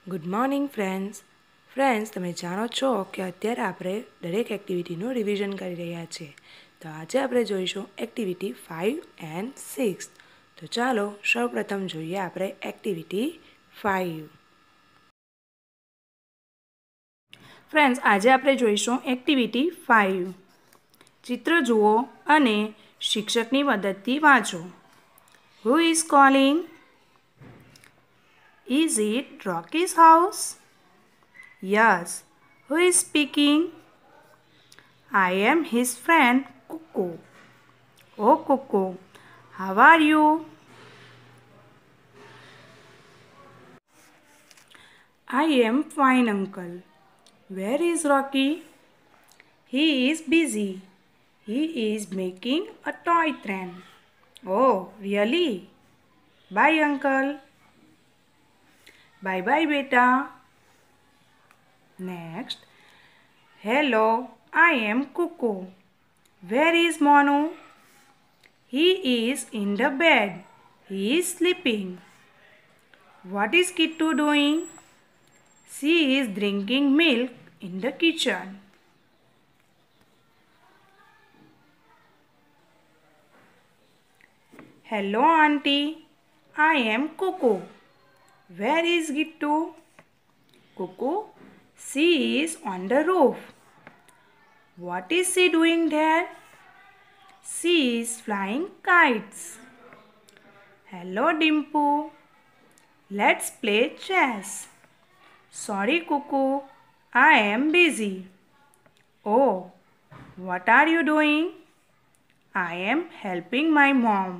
Good morning friends તમે જાણો છો કે અત્યારે આપણે દરેક એક્ટિવિટીનું રિવિઝન કરી રહ્યા છીએ. તો આજે આપણે જોઈશું એક્ટિવિટી 5 એન્ડ 6. તો ચાલો સૌપ્રથમ જોઈએ આપણે એક્ટિવિટી 5. ફ્રેન્ડ્સ આજે આપણે જોઈશું એક્ટિવિટી 5. ચિત્ર જુઓ અને શિક્ષકની મદદથી વાંચો. Who is calling? Is it Rocky's house? Yes. Who is speaking? I am his friend Cuckoo. Oh Cuckoo, how are you? I am fine, uncle. Where is Rocky? He is busy. He is making a toy train. Oh, really? Bye, uncle. Bye bye, beta. Next. Hello, I am Cuckoo. Where is Monu? He is in the bed. He is sleeping. What is Kittu doing? She is drinking milk in the kitchen. Hello, auntie. I am Cuckoo. Where is Gittu? Cuckoo, she is on the roof. What is she doing there? She is flying kites. Hello, Dimpu. Let's play chess. Sorry, Cuckoo. I am busy. Oh, what are you doing? I am helping my mom.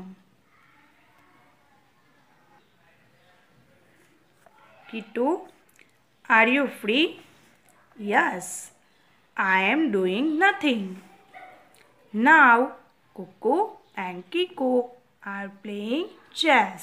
Kittu, are you free? Yes, I am doing nothing. Now, Cuckoo and Kiku are playing chess.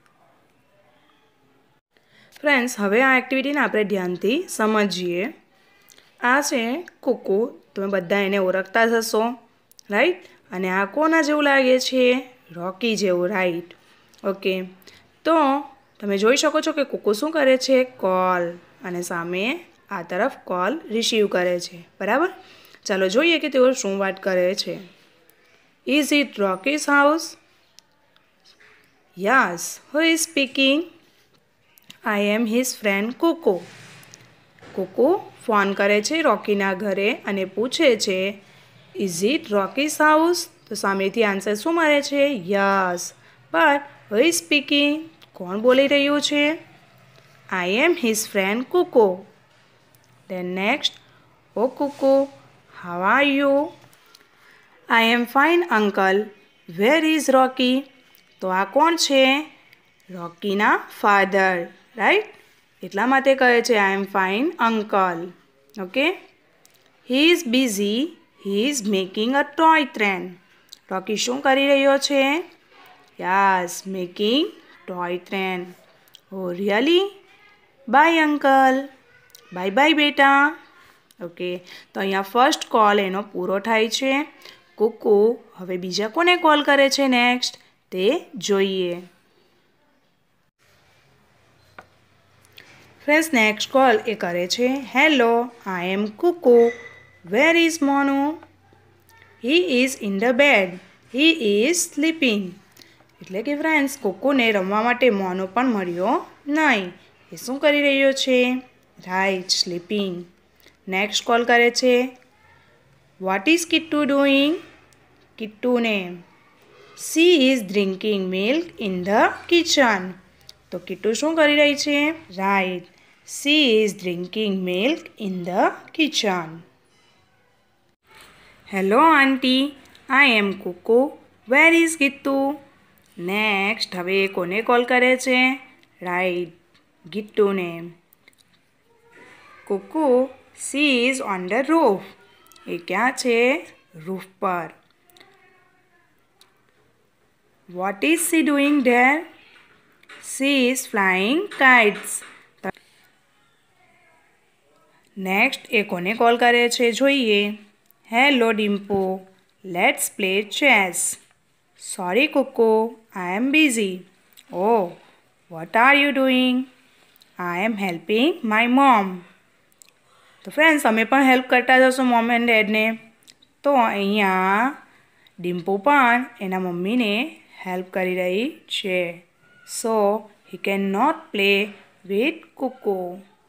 Friends, હવે આ એક્ટિવિટીને આપણે ધ્યાનથી સમજીએ. આ છે કુકુ. તમે બધા એને ઓળખતા જ હશો, રાઈટ? અને આ કોના જેવું લાગે છે? રોકી જેવું, રાઈટ? ઓકે, તો તમે જોઈ શકો છો કે કુકુ શું કરે છે? કોલ. અને સામે આ તરફ કોલ રિસીવ કરે છે, બરાબર? ચાલો જોઈએ કે તેઓ શું વાત કરે છે. Is it Rocky's house? Yes. Who is speaking? I am his friend Coco. Coco phone કરે છે રોકીના ઘરે અને પૂછે છે ઇઝ ઇટ રોકીઝ હાઉસ? તો સામેથી આન્સર શું મળે છે? Yes. But who is speaking? કોણ બોલી રહ્યું છે? I am his friend Coco. Then next. Oh Coco, how are you? I am fine uncle. Where is Rocky? તો આ કોણ છે? રોકીના ફાધર, રાઈટ? એટલા માટે કહે છે I am fine uncle. Okay. He is busy. He is making a toy train. Rocky શું કરી રહ્યો છે? Yes, making toy train. Oh really? Bye uncle. By bye બેટા. ઓકે, તો અહીંયા ફર્સ્ટ કોલ એનો પૂરો થાય છે. કુકુ હવે બીજા કોને કોલ કરે છે નેક્સ્ટ તે જોઈએ. ફ્રેન્ડ્સ, નેક્સ્ટ કોલ એ કરે છે hello, I am Coco. Where is Monu? He is in the bed. He is sleeping. એટલે કે ફ્રેન્ડ્સ, કુકુને રમવા માટે મોનો પણ મળ્યો નહીં. એ શું કરી રહ્યો છે? Right, sleeping. નેક્સ્ટ કોલ કરે છે વોટ ઇઝ કિટ્ટુ ડુઈંગ? કિટ્ટુને. She is drinking milk in the kitchen. તો કિટ્ટુ શું કરી રહી છે? Right, she is drinking milk in the kitchen. Hello aunty, I am Coco. Where is Kittu? Next હવે કોને કોલ કરે છે? રાઈટ, ગિટ્ટુને. Coco, she is on the roof. એ ક્યાં છે? રૂફ પર. What is she doing there? She is flying kites. Next એ કોને કોલ કરે છે જોઈએ. Hello Dimpu, let's play chess. Sorry, Coco, I am busy. Oh, what are you doing? I am helping my mom. તો friends તમે પણ help કરતા જશો મોમ એન્ડ ડેડને. તો અહીંયા ડિમ્પુ પણ એના મમ્મીને હેલ્પ કરી રહી છે. સો he cannot play with Coco.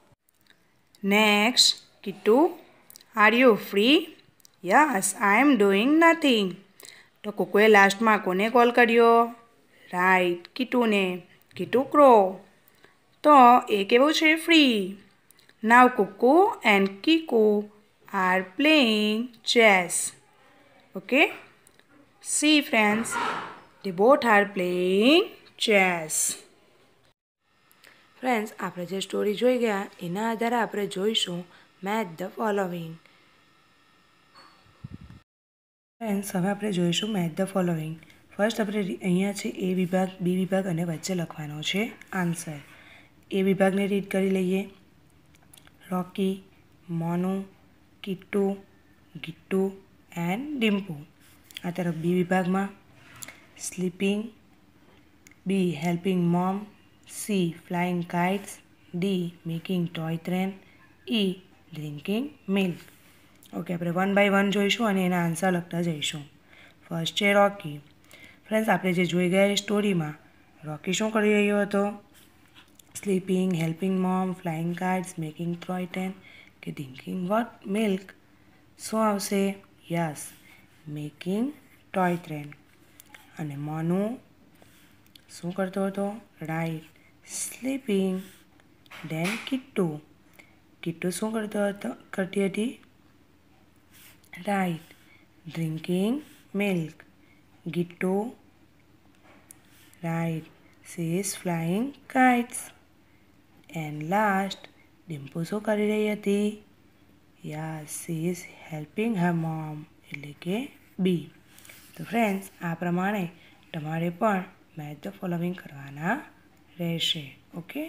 Next, Kittu, are you free? Yes, I am doing nothing. તો કોકોએ લાસ્ટમાં કોને કોલ કર્યો? રાઈટ, કિટુને. કિટુ ક્રો. તો એ કેવું છે? Free. Now Coco and Kiku are playing chess. Okay? See friends, they both are playing chess. Friends, આપણે જે સ્ટોરી જોઈ ગયા એના આધારે આપણે જોઈશું મેચ ધ ફોલોવિંગ. ફ્રેન્ડ્સ, હવે આપણે જોઈશું મેચ ધ ફોલોવિંગ. ફર્સ્ટ આપણે અહીંયા છે એ વિભાગ, બી વિભાગ અને વચ્ચે લખવાનો છે આન્સર. એ વિભાગને રીડ કરી લઈએ. Rocky, Monu, Kittu, Gittu and Dimpu. આ તરફ બી વિભાગમાં sleeping, B helping mom, C flying kites, D making toy train, E drinking milk. Okay, આપણે 1 by 1 જોઈશું અને એના આન્સર લખતા જઈશું. ફર્સ્ટ છે રોકી. ફ્રેન્ડ્સ, આપણે જે જોઈ ગયા સ્ટોરીમાં રોકી શું કરી રહ્યો હતો? Sleeping, helping mom, flying kites, making toy train કે ડ્રિંકિંગ વોટ મિલ્ક? શું આવશે? Yes, making toy train. અને મોનુ શું કરતો હતો? Right, sleeping. Then Kittu. Kittu શું કરતી હતી? Right, drinking milk. Gittu, right, she is flying kites. And last Dimpu શું કરી રહી હતી? Yes, she is helping her mom, એટલે કે બી. તો ફ્રેન્ડ્સ, આ પ્રમાણે તમારે પણ મેચ ધ ફોલોવિંગ કરવાના રહેશે. ઓકે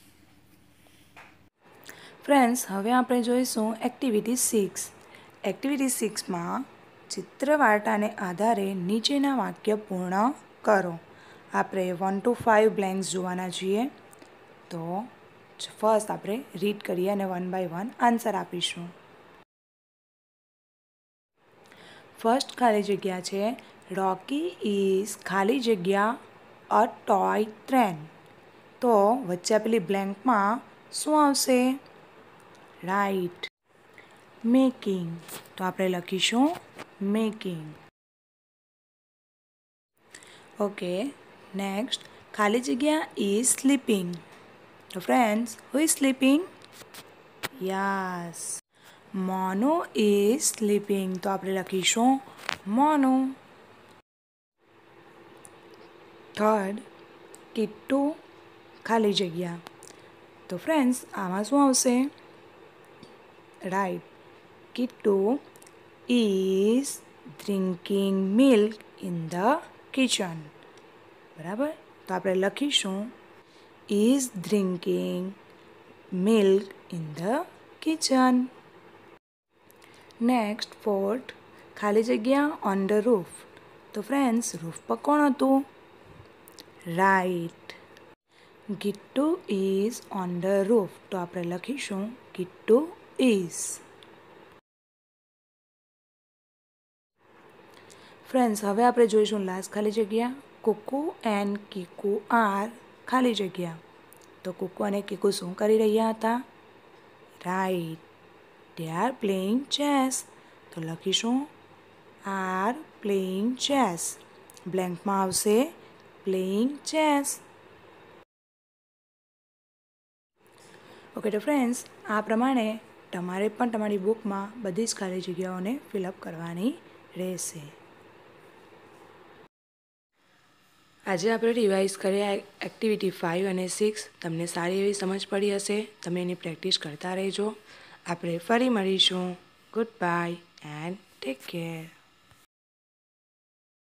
ફ્રેન્ડ્સ, હવે આપણે જોઈશું એક્ટિવિટી 6. એક્ટિવિટી 6માં ચિત્રવાર્તાને આધારે નીચેના વાક્ય પૂર્ણ કરો. આપણે 1 to 5 બ્લેન્ક્સ જોવાના છીએ. તો ફર્સ્ટ આપણે રીડ કરીએ અને 1 by 1 આન્સર આપીશું. ફર્સ્ટ ખાલી જગ્યા છે રોકી ઇઝ ખાલી જગ્યા અ ટોય ટ્રેન. તો વચ્ચે આપેલી બ્લેન્કમાં શું આવશે? Right, making. તો આપણે લખીશું મેકિંગ. ઓકે, નેક્સ્ટ ખાલી જગ્યા ઇઝ સ્લીપિંગ. તો friends, who is sleeping? Yes, Monu is sleeping. તો આપણે લખીશું મોનુ. થર્ડ, કિટ્ટુ ખાલી જગ્યા. તો ફ્રેન્ડ્સ, આમાં શું આવશે? Right, Kittu is drinking milk in the kitchen. બરાબર, તો આપણે લખીશું is drinking milk in the kitchen. Next, fourth, ખાલી જગ્યા ઓન ધ રૂફ. તો ફ્રેન્ડ્સ, રૂફ પર કોણ હતું? Right, Gittu is on the roof. તો આપણે લખીશું ગિટ્ટુ ઇઝ. ફ્રેન્ડ્સ, હવે આપણે જોઈશું લાસ્ટ ખાલી જગ્યા. કુકુ એન્ડ કિકુ આર ખાલી જગ્યા. તો કુકુ અને કિકુ શું કરી રહ્યા હતા? Right, they are playing chess. તો લખીશું આર પ્લેઇંગ ચેસ. બ્લેન્કમાં આવશે પ્લેઇંગ ચેસ. ઓકે, તો ફ્રેન્ડ્સ, આ પ્રમાણે તમારે પણ તમારી બુકમાં બધી જ ખાલી જગ્યાઓને ફિલઅપ કરવાની રહેશે. આજે આપણે રિવાઇઝ કર્યા એક્ટિવિટી 5 અને 6. તમને સારી એવી સમજ પડી હશે. તમે એની પ્રેક્ટિસ કરતા રહેજો. આપણે ફરી મળીશું. Good bye and take care.